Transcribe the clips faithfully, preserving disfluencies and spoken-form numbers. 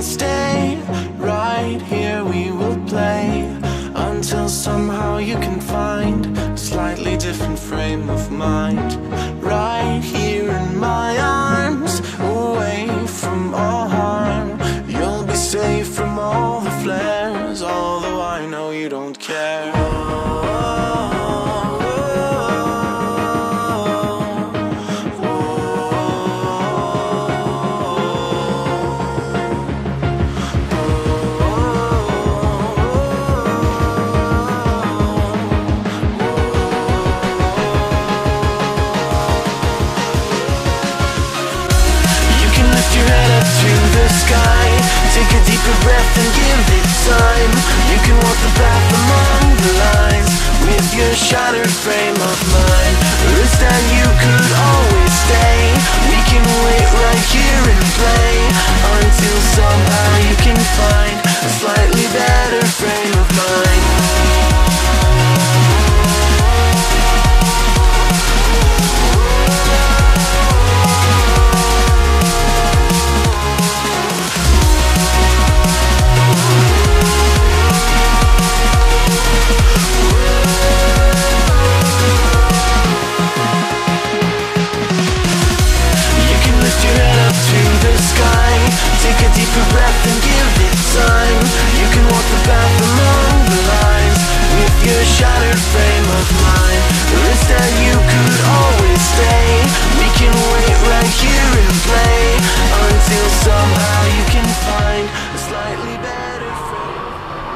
stay. Right here we will play until somehow you can find a slightly different frame of mind. Right here in my arms, away from all harm. You'll be safe from all the flares, although I know you don't care. Take a deeper breath and give it time. You can walk the path among the lines with your shattered frame of mind. Risk that you could always stay. We can wait right here and play until somehow you can find a slightly better frame of mind. Take a deeper breath and give it time. You can walk the path among the lines with your shattered frame of mind. Risk that you could always stay. We can wait right here and play until somehow you can find a slightly better frame.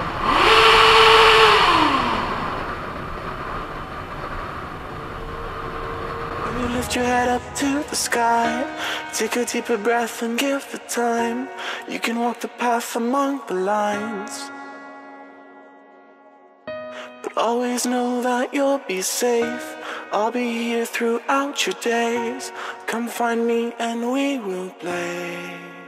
When you lift your head up to the sky, take a deeper breath and give it time. You can walk the path among the lines, but always know that you'll be safe. I'll be here throughout your days. Come find me and we will play.